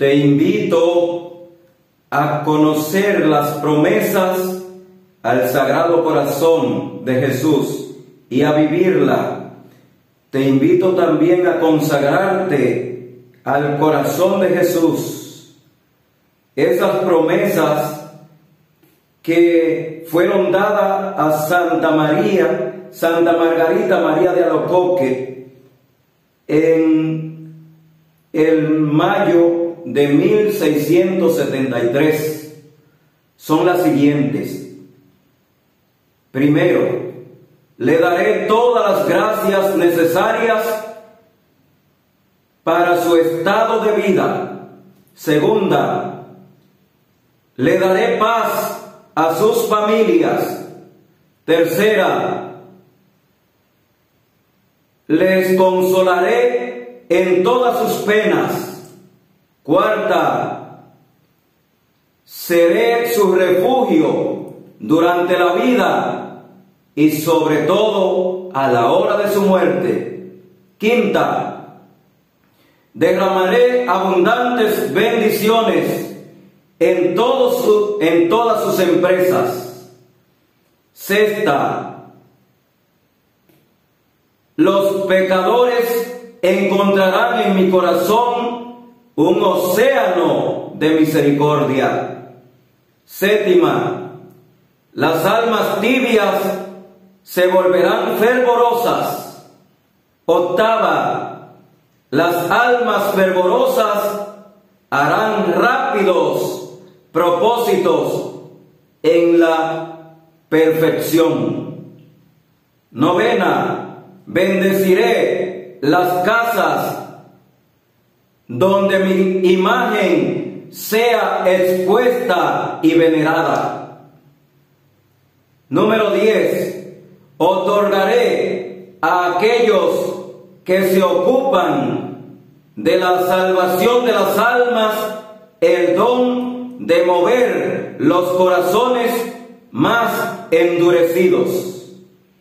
Te invito a conocer las promesas al Sagrado Corazón de Jesús y a vivirla. Te invito también a consagrarte al corazón de Jesús. Esas promesas que fueron dadas a Santa Margarita María de Alacoque en el mayo de 1673 son las siguientes. Primero, le daré todas las gracias necesarias para su estado de vida. Segunda, le daré paz a sus familias. Tercera, les consolaré en todas sus penas. Cuarta, seré su refugio durante la vida y sobre todo a la hora de su muerte. Quinta, derramaré abundantes bendiciones en todas sus empresas. Sexta, los pecadores encontrarán en mi corazón un océano de misericordia. Séptima, las almas tibias se volverán fervorosas. Octava, las almas fervorosas harán rápidos propósitos en la perfección. Novena, bendeciré las casas donde mi imagen sea expuesta y venerada. Número 10, otorgaré a aquellos que se ocupan de la salvación de las almas el don de mover los corazones más endurecidos.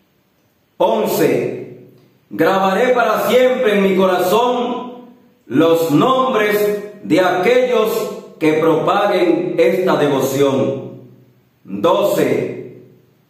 11, grabaré para siempre en mi corazón los nombres de aquellos que propaguen esta devoción. 12,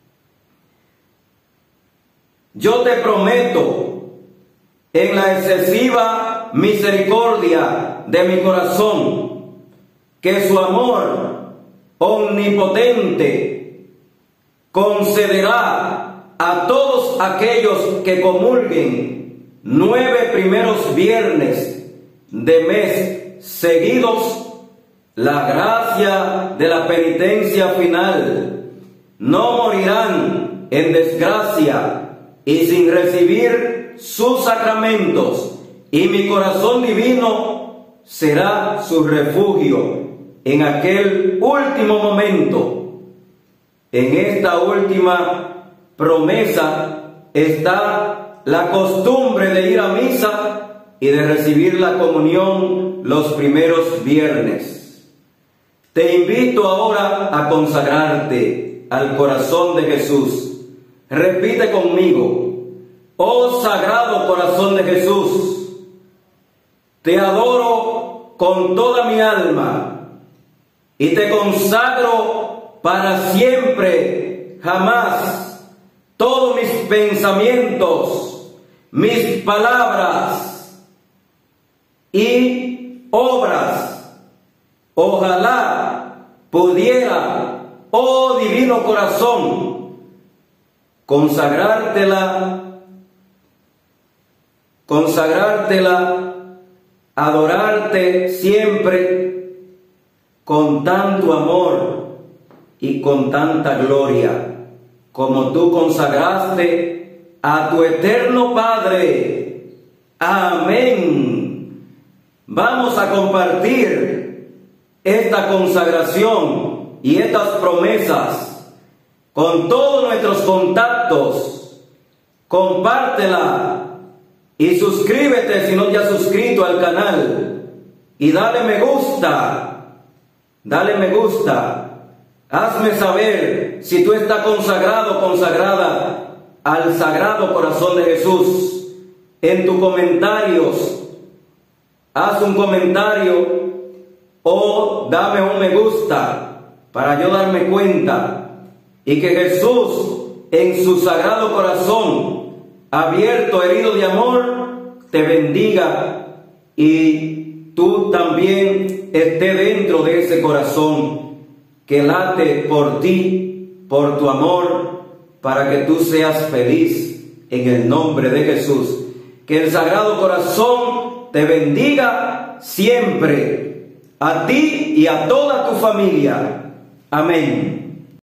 yo te prometo, en la excesiva misericordia de mi corazón, que su amor omnipotente concederá a todos aquellos que comulguen 9 primeros viernes de mes seguidos la gracia de la penitencia final. No morirán en desgracia y sin recibir sus sacramentos, y mi corazón divino será su refugio en aquel último momento. En esta última promesa está la costumbre de ir a misa y de recibir la comunión los primeros viernes. Te invito ahora a consagrarte al corazón de Jesús. Repite conmigo: oh Sagrado Corazón de Jesús, te adoro con toda mi alma y te consagro para siempre, jamás, todos mis pensamientos, mis palabras y obras. Ojalá pudiera, oh Divino Corazón, consagrártela, adorarte siempre con tanto amor y con tanta gloria, como tú consagraste a tu eterno Padre. Amén. Vamos a compartir esta consagración y estas promesas con todos nuestros contactos. Compártela y suscríbete si no te has suscrito al canal, y dale me gusta, hazme saber si tú estás consagrado o consagrada al Sagrado Corazón de Jesús. En tus comentarios, haz un comentario o dame un me gusta para yo darme cuenta, y que Jesús en su sagrado corazón, abierto, herido de amor, te bendiga y tú también estés dentro de ese corazón que late por ti, por tu amor, para que tú seas feliz en el nombre de Jesús. Que el Sagrado Corazón te bendiga siempre, a ti y a toda tu familia. Amén.